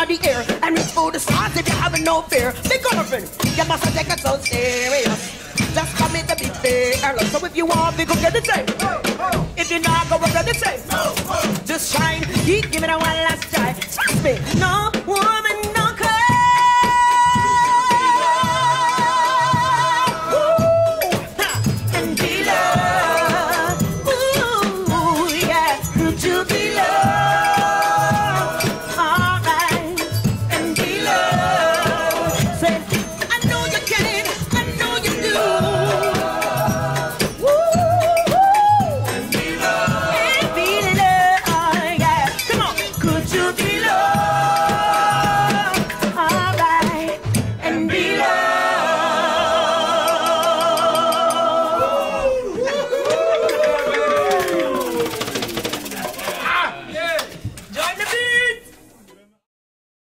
the air and reach for the stars if you're having no fear. Big girlfriend, you mustn't take it so serious. Just commit the big fearless. So if you want, we go get the same. If you're not, go get the same. Just shine, keep giving it one last try. Trust me, no